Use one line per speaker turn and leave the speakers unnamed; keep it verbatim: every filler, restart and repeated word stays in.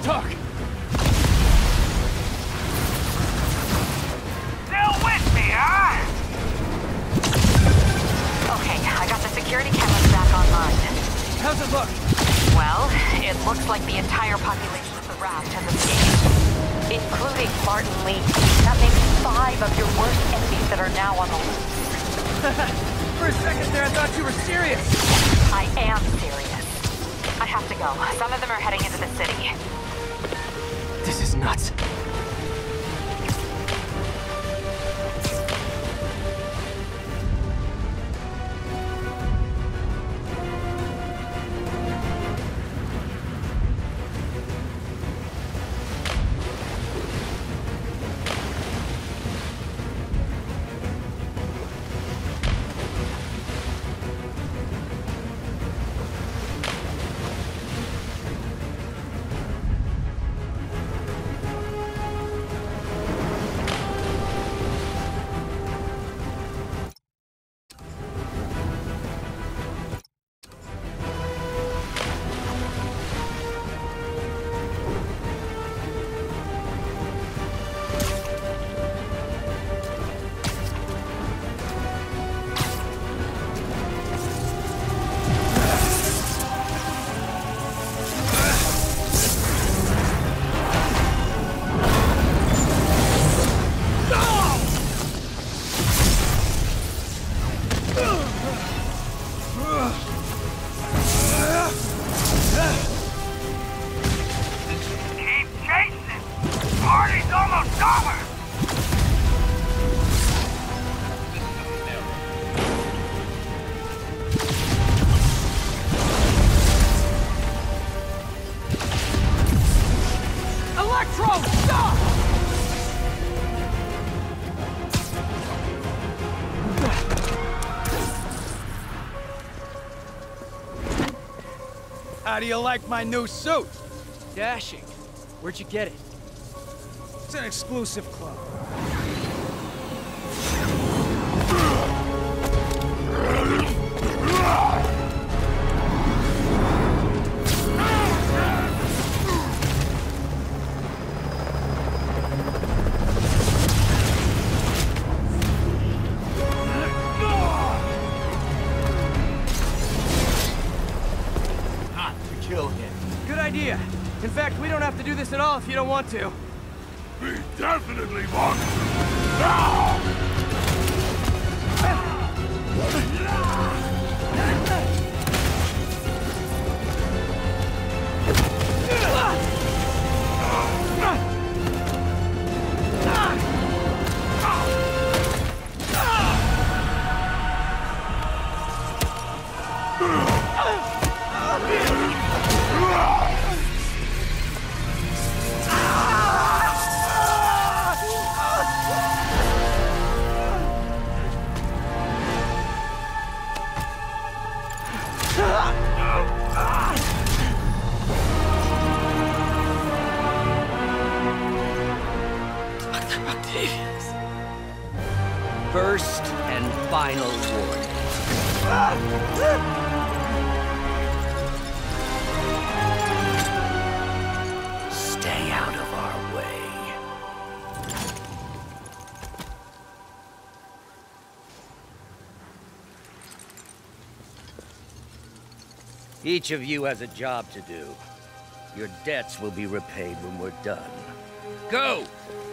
talk.
Still with me, huh?
Okay, I got the security cameras back online.
How's it look?
Well, it looks like the entire population of the raft has escaped, including Martin Lee. That makes five of your worst enemies that are now on the loose.
For a second there, I thought you were serious.
I am serious. I have to go. Some of them are heading into the city.
This is nuts. How do you like my new suit? Dashing. Where'd you get it? It's an exclusive club. Idea. In fact, we don't have to do this at all if you don't want to.
We definitely want to. Now!
First and final warning. Stay out of our way. Each of you has a job to do. Your debts will be repaid when we're done. Go!